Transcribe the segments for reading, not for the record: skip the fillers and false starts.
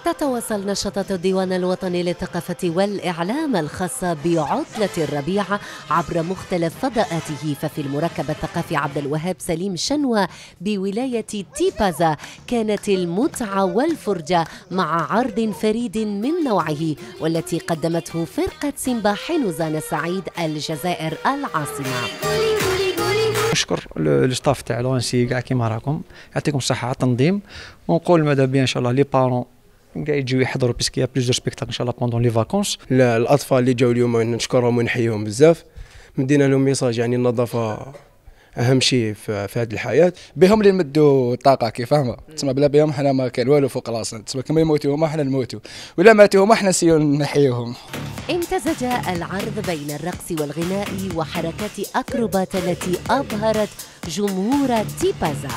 تتواصل نشاطات الديوان الوطني للثقافة والإعلام الخاصة بعطلة الربيع عبر مختلف فضاءاته. ففي المركب الثقافي عبد الوهاب سليم شنوى بولاية تيبازا كانت المتعة والفرجة مع عرض فريد من نوعه والتي قدمته فرقة سيمبا حنوزان السعيد الجزائر العاصمة. نشكر الستاف تاع لونسي كاع كيما راكم، يعطيكم الصحة على التنظيم، ونقول ماذا بيان ان شاء الله لي بارون كاع يجيو يحضروا باسكو يا بليزيور سبيكتاكل ان شاء الله بوندون لي فاكونس. الاطفال اللي جاوا اليوم نشكرهم ونحييهم بزاف، مدينا لهم ميساج يعني النظافه اهم شيء في هذه الحياه. بهم اللي نمدوا الطاقه كيف فاهمه، تسمى بلا بهم حنا ما كان والو فوق راسنا، تسمى كما يموتوا هما حنا نموتوا، ولا ماتوا هما حنا نسيو نحييهم. امتزج العرض بين الرقص والغناء وحركات أكروبات التي أبهرت جمهور تيبازا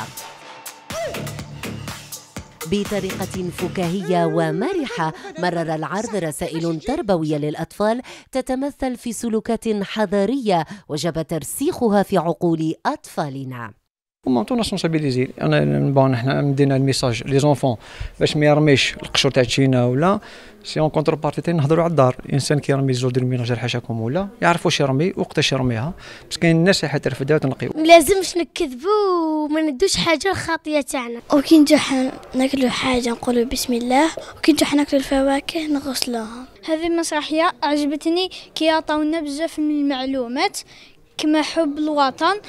بطريقة فكاهية ومرحة. مرر العرض رسائل تربوية للأطفال تتمثل في سلوكات حضارية وجب ترسيخها في عقول أطفالنا. ومونتو سونسابيليزي انا حنا مدينا الميساج لي زونفون باش ما يرميش القشور تاع تشينا ولا سي اون كونتر بارتي نهضروا على الدار. الانسان كي يرمي الزول ديال الميناجير حاشاكم ولا يعرف واش يرمي وقتاش يرميها، بس كاين الناس اللي حتى ترفدها وتنقيو. لازمش نكذبوا وما ندوش حاجه الخاطيه تاعنا، وكي نجو ناكلوا حاجه نقولوا بسم الله، وكي نجو ناكلوا الفواكه نغسلوها. هذه المسرحيه عجبتني كي عطاونا بزاف من المعلومات كما حب الوطن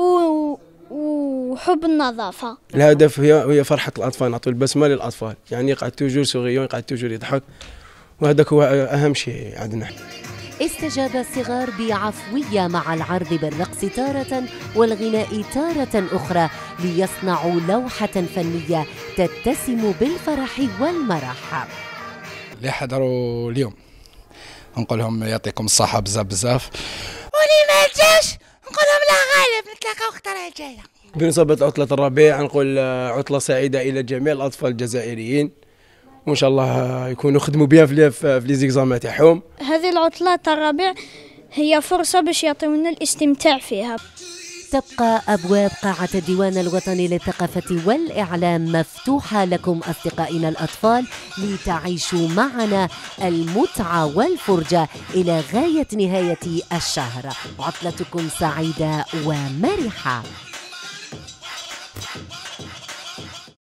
وحب النظافة. الهدف هي فرحة الأطفال، نعطوا البسمة للأطفال، يعني يقعد توجور سوريون، يقعد توجور يضحك، وهذاك هو أهم شيء عندنا. استجاب الصغار بعفوية مع العرض بالرقص تارة والغناء تارة أخرى ليصنعوا لوحة فنية تتسم بالفرح والمرح. اللي حضروا اليوم نقول لهم يعطيكم الصحة بزاف بزاف، واللي ما جاش نقول لهم لا غالب، نتلاقاو الخطرة الجاية. بمناسبة عطلة الربيع نقول عطلة سعيدة إلى جميع الأطفال الجزائريين، وإن شاء الله يكونوا خدموا بها في لي زيكزامان تاعهم. هذه العطلة تاع الربيع هي فرصة باش يعطيونا الاستمتاع فيها. تبقى أبواب قاعة الديوان الوطني للثقافة والإعلام مفتوحة لكم أصدقائنا الأطفال لتعيشوا معنا المتعة والفرجة إلى غاية نهاية الشهر. عطلتكم سعيدة ومرحة.